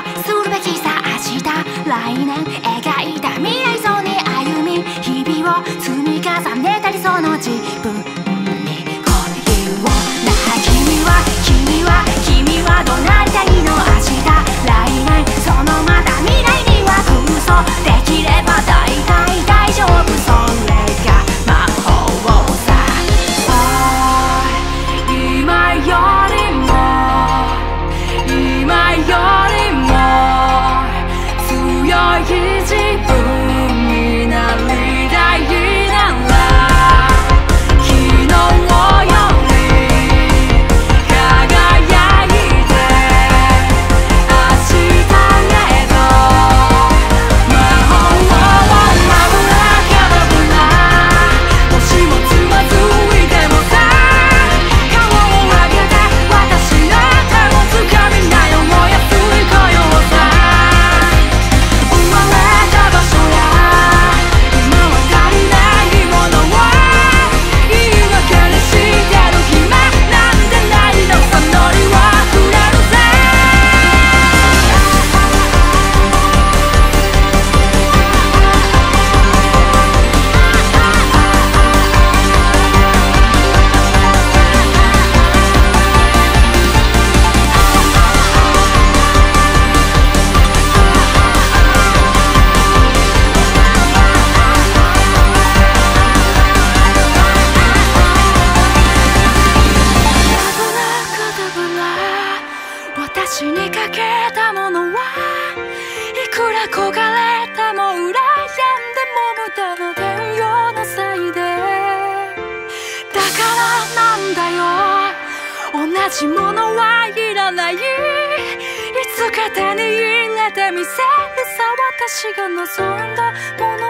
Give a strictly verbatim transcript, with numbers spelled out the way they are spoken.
するべきさ明日来年描いた未来そうに歩み日々を積み重ねた理想の自分にこの日をな君は君は君はどうなりたいの明日来年そのまた未来には空想できれば大体大丈夫それが魔法さ今よりも今よりも強い自分になりたいなら昨日より輝いて明日へと魔法をアブラカダブラもしもつまずいてもさ顔を上げて私の手をつかみなよ燃やす恋をさ生まれた場所や今は足りないものを言い訳にしてる暇なんてないのさノリはくれるぜ私にかけたものはいくら焦がれても羨んでも無駄な電用のせいでだからなんだよ同じものはいらないいつか手に入れてみせるさ私が望んだもの